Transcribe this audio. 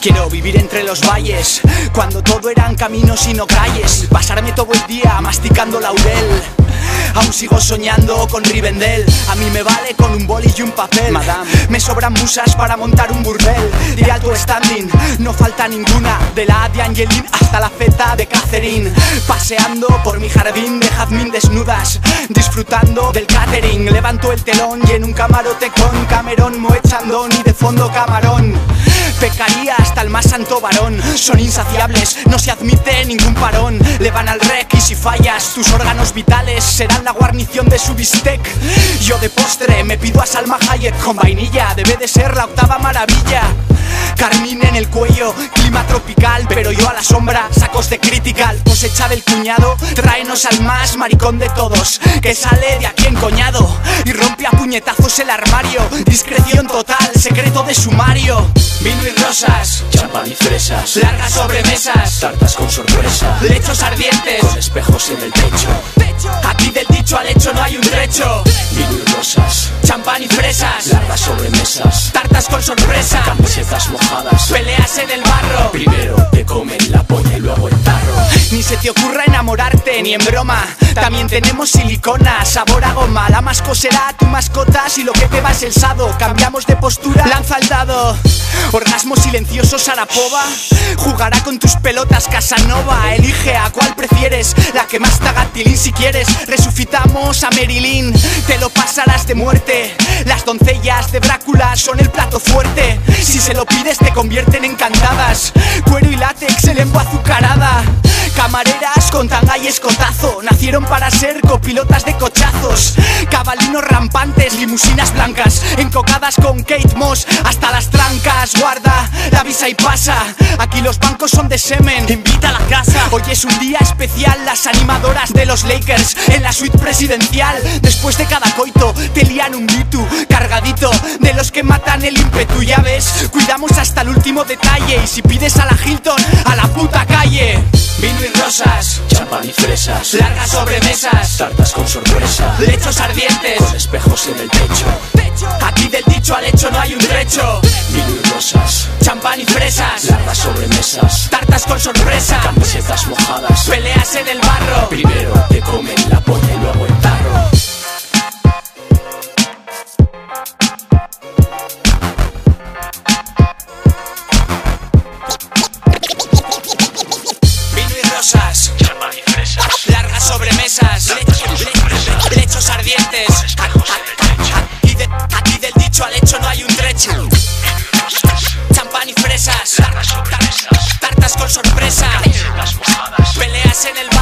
Quiero vivir entre los valles, cuando todo eran caminos y no calles. Pasarme todo el día masticando laurel. Aún sigo soñando con Rivendell. A mí me vale con un boli y un papel. Madame, me sobran musas para montar un burdel de alto standing, no falta ninguna. De la A de Angelina hasta la Z de Catherine. Paseando por mi jardín de jazmín desnudas, disfrutando del catering. Levanto el telón y en un camarote con Camerón, Moet Chandon y de fondo Camarón. Pecaría hasta el más santo varón. Son insaciables, no se admite ningún parón. Le van al rec y si fallas, tus órganos vitales serán la guarnición de su bistec. Yo de postre me pido a Salma Hayek con vainilla. Debe de ser la octava maravilla. Carmín en el cuello, clima tropical, pero yo a la sombra, sacos de critical. Cosecha del cuñado, tráenos al más maricón de todos, que sale de aquí encoñado y rompe a puñetazos el armario. Discreción total, secreto de sumario. Vino y rosas, champán y fresas, largas sobremesas, tartas con sorpresa, lechos ardientes, con espejos en el techo. Aquí del dicho al hecho no hay un trecho. Vino y rosas, champán y fresas, largas sobremesas, tartas con sorpresa, camisetas mojadas, peleas en el barro. Primero te comen la polla y luego el tarro. Ni se te ocurra enamorarte, ni en broma. También tenemos silicona, sabor a goma. La masco será tu mascota si lo que te va es el sado. Cambiamos de postura, lanza el dado. Orgasmo silencioso Sarapova, jugará con tus pelotas Casanova. Elige a cuál prefieres, la que más te haga tilín si quieres. Resucitamos a Marilyn, te lo pasarás de muerte. Las doncellas de Drácula son el plato fuerte. Si se lo pides te convierten en cantadas. Cuero y látex, lengua azucarada. Camareras con tanga y escotazo, nacieron para ser copilotas de cochazos. Cabalinos rampantes, limusinas blancas, encocadas con Kate Moss hasta las trancas. Guarda la visa y pasa, aquí los bancos son de semen. Invita a la casa, hoy es un día especial. Las animadoras de los Lakers en la suite presidencial. Después de cada coito te lían un bitu cargadito, de los que matan el ímpetu. Ya ves, cuidamos hasta el último detalle. Y si pides a la Hilton, a la puta calle. Vino y rosas, champán y fresas, largas sobremesas, tartas con sorpresa, lechos ardientes, con espejos en el techo. Aquí del dicho al hecho no hay un trecho. Vino y rosas, champán y fresas, largas sobremesas, tartas con sorpresa, camisetas mojadas, peleas en el barro. Primero te comen la polla y luego el tarro. Champán y fresas, largas sobremesas, lechos ardientes. Aquí del dicho al hecho no hay un trecho. Champán y fresas, largas sobremesas, tartas con sorpresa, camisetas mojadas, peleas en el